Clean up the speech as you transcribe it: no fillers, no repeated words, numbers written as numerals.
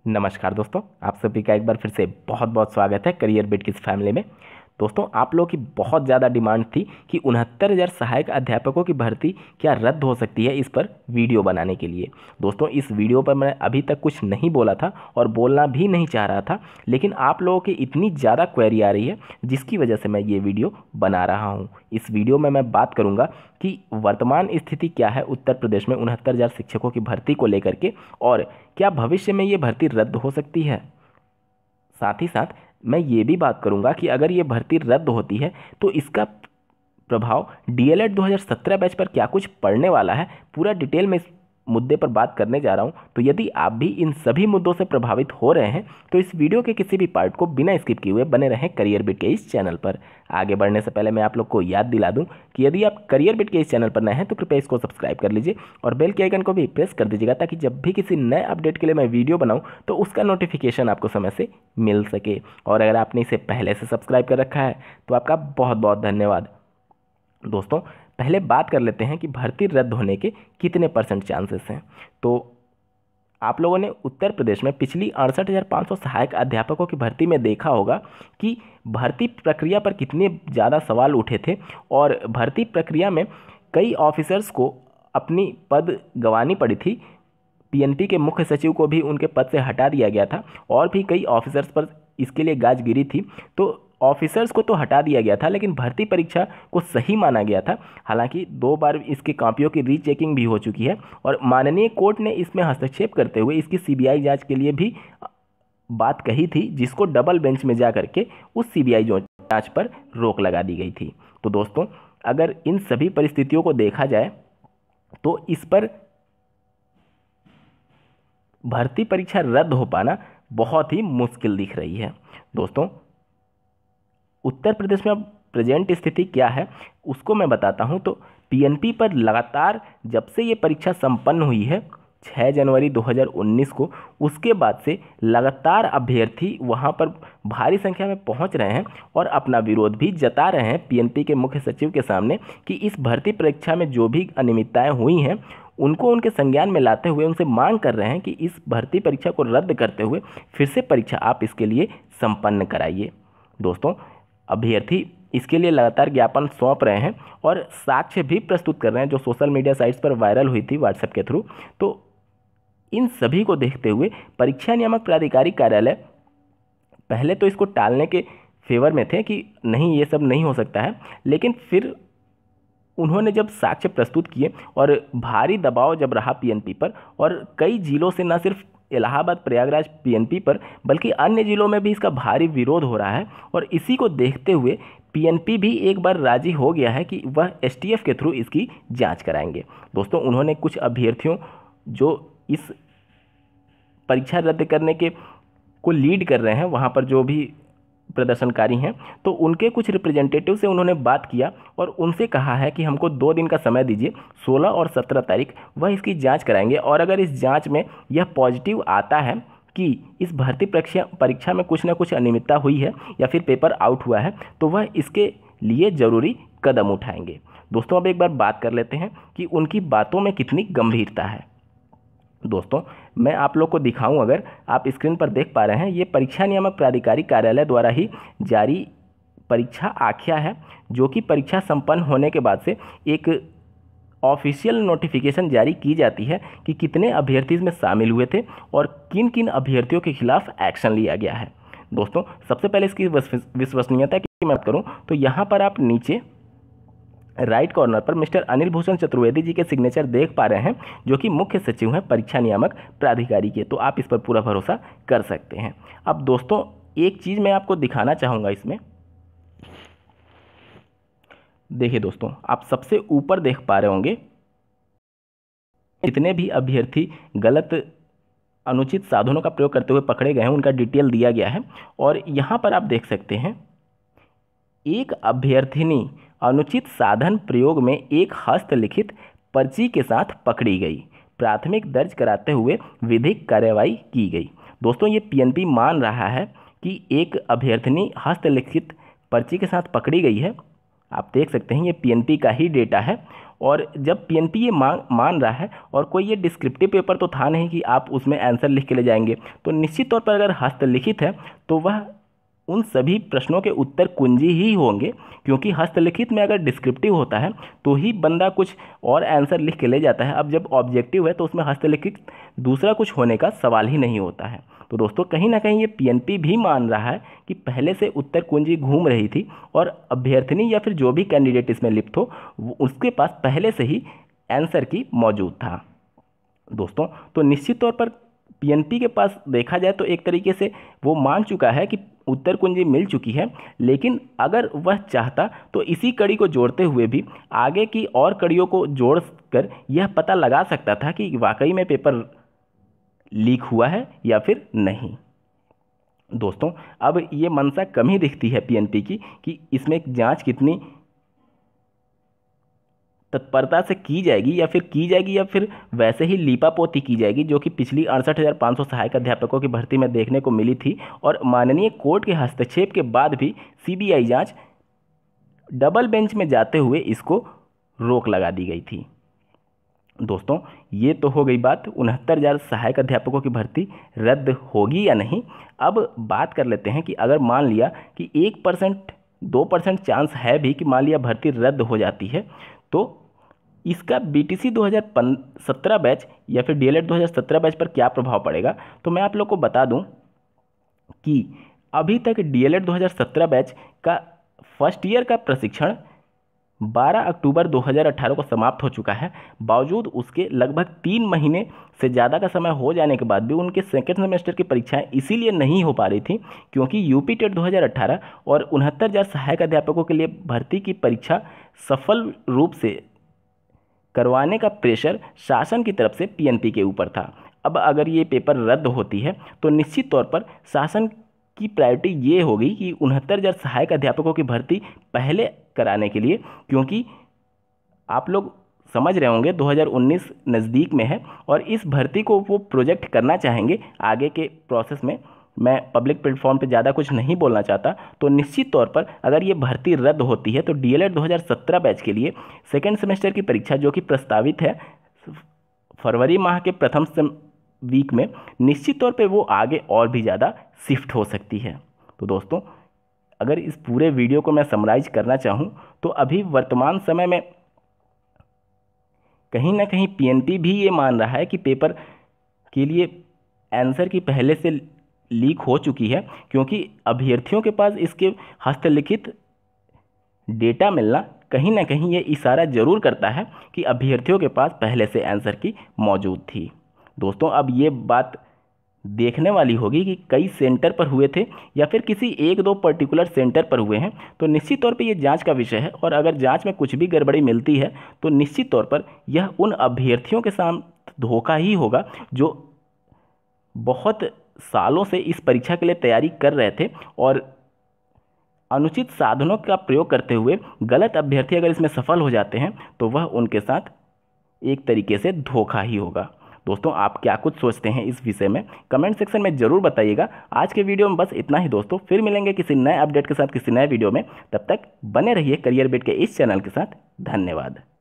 नमस्कार दोस्तों, आप सभी का एक बार फिर से बहुत बहुत स्वागत है करियर बिट की इस फैमिली में। दोस्तों, आप लोगों की बहुत ज़्यादा डिमांड थी कि 69,000 सहायक अध्यापकों की भर्ती क्या रद्द हो सकती है, इस पर वीडियो बनाने के लिए। दोस्तों, इस वीडियो पर मैं अभी तक कुछ नहीं बोला था और बोलना भी नहीं चाह रहा था, लेकिन आप लोगों की इतनी ज़्यादा क्वेरी आ रही है जिसकी वजह से मैं ये वीडियो बना रहा हूँ। इस वीडियो में मैं बात करूँगा कि वर्तमान स्थिति क्या है उत्तर प्रदेश में 69,000 शिक्षकों की भर्ती को लेकर के, और क्या भविष्य में ये भर्ती रद्द हो सकती है। साथ ही साथ मैं ये भी बात करूंगा कि अगर ये भर्ती रद्द होती है तो इसका प्रभाव डीएलएड 2017 बैच पर क्या कुछ पड़ने वाला है, पूरा डिटेल में इस मुद्दे पर बात करने जा रहा हूं। तो यदि आप भी इन सभी मुद्दों से प्रभावित हो रहे हैं तो इस वीडियो के किसी भी पार्ट को बिना स्किप किए हुए बने रहें करियर बिट के इस चैनल पर। आगे बढ़ने से पहले मैं आप लोग को याद दिला दूं कि यदि आप करियर बिट के इस चैनल पर नए हैं तो कृपया इसको सब्सक्राइब कर लीजिए और बेल के आइकन को भी प्रेस कर दीजिएगा, ताकि जब भी किसी नए अपडेट के लिए मैं वीडियो बनाऊं तो उसका नोटिफिकेशन आपको समय से मिल सके। और अगर आपने इसे पहले से सब्सक्राइब कर रखा है तो आपका बहुत बहुत धन्यवाद। दोस्तों, पहले बात कर लेते हैं कि भर्ती रद्द होने के कितने % चांसेस हैं। तो आप लोगों ने उत्तर प्रदेश में पिछली 68,500 सहायक अध्यापकों की भर्ती में देखा होगा कि भर्ती प्रक्रिया पर कितने ज़्यादा सवाल उठे थे, और भर्ती प्रक्रिया में कई ऑफिसर्स को अपनी पद गंवानी पड़ी थी। पीएनपी के मुख्य सचिव को भी उनके पद से हटा दिया गया था और भी कई ऑफिसर्स पर इसके लिए गाज गिरी थी। तो ऑफिसर्स को तो हटा दिया गया था, लेकिन भर्ती परीक्षा को सही माना गया था। हालांकि 2 बार इसकी कॉपियों की रीचेकिंग भी हो चुकी है और माननीय कोर्ट ने इसमें हस्तक्षेप करते हुए इसकी सीबीआई जांच के लिए भी बात कही थी, जिसको डबल बेंच में जा करके उस सीबीआई जांच पर रोक लगा दी गई थी। तो दोस्तों, अगर इन सभी परिस्थितियों को देखा जाए तो इस पर भर्ती परीक्षा रद्द हो पाना बहुत ही मुश्किल दिख रही है। दोस्तों, उत्तर प्रदेश में अब प्रेजेंट स्थिति क्या है उसको मैं बताता हूं। तो पीएनपी पर लगातार जब से ये परीक्षा संपन्न हुई है 6 जनवरी 2019 को, उसके बाद से लगातार अभ्यर्थी वहां पर भारी संख्या में पहुंच रहे हैं और अपना विरोध भी जता रहे हैं पीएनपी के मुख्य सचिव के सामने कि इस भर्ती परीक्षा में जो भी अनियमितताएं हुई हैं उनको उनके संज्ञान में लाते हुए उनसे मांग कर रहे हैं कि इस भर्ती परीक्षा को रद्द करते हुए फिर से परीक्षा आप इसके लिए संपन्न कराइए। दोस्तों, अभ्यर्थी इसके लिए लगातार ज्ञापन सौंप रहे हैं और साक्ष्य भी प्रस्तुत कर रहे हैं जो सोशल मीडिया साइट्स पर वायरल हुई थी व्हाट्सएप के थ्रू। तो इन सभी को देखते हुए परीक्षा नियामक प्राधिकारी कार्यालय पहले तो इसको टालने के फेवर में थे कि नहीं, ये सब नहीं हो सकता है, लेकिन फिर उन्होंने जब साक्ष्य प्रस्तुत किए और भारी दबाव जब रहा पीएनपी पर, और कई जिलों से न सिर्फ इलाहाबाद प्रयागराज पीएनपी पर बल्कि अन्य जिलों में भी इसका भारी विरोध हो रहा है, और इसी को देखते हुए पीएनपी भी एक बार राजी हो गया है कि वह एसटीएफ के थ्रू इसकी जांच कराएंगे। दोस्तों, उन्होंने कुछ अभ्यर्थियों जो इस परीक्षा रद्द करने के को लीड कर रहे हैं, वहाँ पर जो भी प्रदर्शनकारी हैं, तो उनके कुछ रिप्रेजेंटेटिव से उन्होंने बात किया और उनसे कहा है कि हमको 2 दिन का समय दीजिए, 16 और 17 तारीख वह इसकी जांच कराएंगे, और अगर इस जांच में यह पॉजिटिव आता है कि इस भर्ती परीक्षा में कुछ ना कुछ अनियमितता हुई है या फिर पेपर आउट हुआ है तो वह इसके लिए ज़रूरी कदम उठाएंगे। दोस्तों, अब एक बार बात कर लेते हैं कि उनकी बातों में कितनी गंभीरता है। दोस्तों, मैं आप लोग को दिखाऊं, अगर आप स्क्रीन पर देख पा रहे हैं, ये परीक्षा नियामक प्राधिकारी कार्यालय द्वारा ही जारी परीक्षा आख्या है, जो कि परीक्षा संपन्न होने के बाद से एक ऑफिशियल नोटिफिकेशन जारी की जाती है कि कितने अभ्यर्थी इसमें शामिल हुए थे और किन किन अभ्यर्थियों के खिलाफ एक्शन लिया गया है। दोस्तों, सबसे पहले इसकी विश्वसनीयता की मैं बात करूँ तो यहाँ पर आप नीचे राइट कॉर्नर पर मिस्टर अनिल भूषण चतुर्वेदी जी के सिग्नेचर देख पा रहे हैं, जो कि मुख्य सचिव हैं परीक्षा नियामक प्राधिकारी के। तो आप इस पर पूरा भरोसा कर सकते हैं। अब दोस्तों, एक चीज़ मैं आपको दिखाना चाहूँगा इसमें। देखिए दोस्तों, आप सबसे ऊपर देख पा रहे होंगे जितने भी अभ्यर्थी गलत अनुचित साधनों का प्रयोग करते हुए पकड़े गए हैं उनका डिटेल दिया गया है, और यहाँ पर आप देख सकते हैं एक अभ्यर्थिनी अनुचित साधन प्रयोग में एक हस्तलिखित पर्ची के साथ पकड़ी गई, प्राथमिक दर्ज कराते हुए विधिक कार्रवाई की गई। दोस्तों, ये पीएनपी मान रहा है कि एक अभ्यर्थिनी हस्तलिखित पर्ची के साथ पकड़ी गई है। आप देख सकते हैं ये पीएनपी का ही डेटा है। और जब पीएनपी ये मान रहा है और कोई ये डिस्क्रिप्टिव पेपर तो था नहीं कि आप उसमें आंसर लिख के ले जाएंगे, तो निश्चित तौर पर अगर हस्तलिखित है तो वह उन सभी प्रश्नों के उत्तर कुंजी ही होंगे, क्योंकि हस्तलिखित में अगर डिस्क्रिप्टिव होता है तो ही बंदा कुछ और आंसर लिख के ले जाता है। अब जब ऑब्जेक्टिव है तो उसमें हस्तलिखित दूसरा कुछ होने का सवाल ही नहीं होता है। तो दोस्तों कहीं ना कहीं ये पीएनपी भी मान रहा है कि पहले से उत्तर कुंजी घूम रही थी और अभ्यर्थिनी या फिर जो भी कैंडिडेट इसमें लिप्त हो उसके पास पहले से ही आंसर की मौजूद था। दोस्तों तो निश्चित तौर पर पीएनपी के पास देखा जाए तो एक तरीके से वो मान चुका है कि उत्तर कुंजी मिल चुकी है, लेकिन अगर वह चाहता तो इसी कड़ी को जोड़ते हुए भी आगे की और कड़ियों को जोड़कर यह पता लगा सकता था कि वाकई में पेपर लीक हुआ है या फिर नहीं। दोस्तों अब ये मंशा कम ही दिखती है पीएनपी की कि इसमें जांच कितनी तत्परता से की जाएगी या फिर वैसे ही लीपापोती की जाएगी जो कि पिछली 68,500 सहायक अध्यापकों की भर्ती में देखने को मिली थी। और माननीय कोर्ट के हस्तक्षेप के बाद भी सीबीआई जांच डबल बेंच में जाते हुए इसको रोक लगा दी गई थी। दोस्तों ये तो हो गई बात 69,000 सहायक अध्यापकों की भर्ती रद्द होगी या नहीं। अब बात कर लेते हैं कि अगर मान लिया कि 1% 2% चांस है भी कि मान लिया भर्ती रद्द हो जाती है, तो इसका बीटीसी 2017 बैच या फिर डीएलएड 2017 बैच पर क्या प्रभाव पड़ेगा। तो मैं आप लोग को बता दूं कि अभी तक डीएलएड 2017 बैच का फर्स्ट ईयर का प्रशिक्षण 12 अक्टूबर 2018 को समाप्त हो चुका है। बावजूद उसके लगभग 3 महीने से ज़्यादा का समय हो जाने के बाद भी उनके सेकेंड सेमेस्टर की परीक्षाएं इसीलिए नहीं हो पा रही थी क्योंकि यूपी टेट 2018 और 69,000 सहायक अध्यापकों के लिए भर्ती की परीक्षा सफल रूप से करवाने का प्रेशर शासन की तरफ से पीएनपी के ऊपर था। अब अगर ये पेपर रद्द होती है तो निश्चित तौर पर शासन की प्रायोरिटी ये होगी कि 69,000 सहायक अध्यापकों की भर्ती पहले कराने के लिए, क्योंकि आप लोग समझ रहे होंगे 2019 नज़दीक में है और इस भर्ती को वो प्रोजेक्ट करना चाहेंगे आगे के प्रोसेस में। मैं पब्लिक प्लेटफॉर्म पे ज़्यादा कुछ नहीं बोलना चाहता। तो निश्चित तौर पर अगर ये भर्ती रद्द होती है तो डीएलएड 2017 बैच के लिए सेकेंड सेमेस्टर की परीक्षा जो कि प्रस्तावित है फरवरी माह के प्रथम वीक में, निश्चित तौर पे वो आगे और भी ज़्यादा शिफ्ट हो सकती है। तो दोस्तों अगर इस पूरे वीडियो को मैं समराइज करना चाहूँ तो अभी वर्तमान समय में कहीं ना कहीं पीएनपी भी ये मान रहा है कि पेपर के लिए आंसर की पहले से लीक हो चुकी है, क्योंकि अभ्यर्थियों के पास इसके हस्तलिखित डेटा मिलना कहीं ना कहीं ये इशारा जरूर करता है कि अभ्यर्थियों के पास पहले से आंसर की मौजूद थी। दोस्तों अब ये बात देखने वाली होगी कि कई सेंटर पर हुए थे या फिर किसी 1-2 पर्टिकुलर सेंटर पर हुए हैं, तो निश्चित तौर पे ये जांच का विषय है। और अगर जांच में कुछ भी गड़बड़ी मिलती है तो निश्चित तौर पर यह उन अभ्यर्थियों के साथ धोखा ही होगा जो बहुत सालों से इस परीक्षा के लिए तैयारी कर रहे थे और अनुचित साधनों का प्रयोग करते हुए गलत अभ्यर्थी अगर इसमें सफल हो जाते हैं तो वह उनके साथ एक तरीके से धोखा ही होगा। दोस्तों आप क्या कुछ सोचते हैं इस विषय में कमेंट सेक्शन में ज़रूर बताइएगा। आज के वीडियो में बस इतना ही दोस्तों, फिर मिलेंगे किसी नए अपडेट के साथ किसी नए वीडियो में। तब तक बने रहिए करियर बिट के इस चैनल के साथ। धन्यवाद।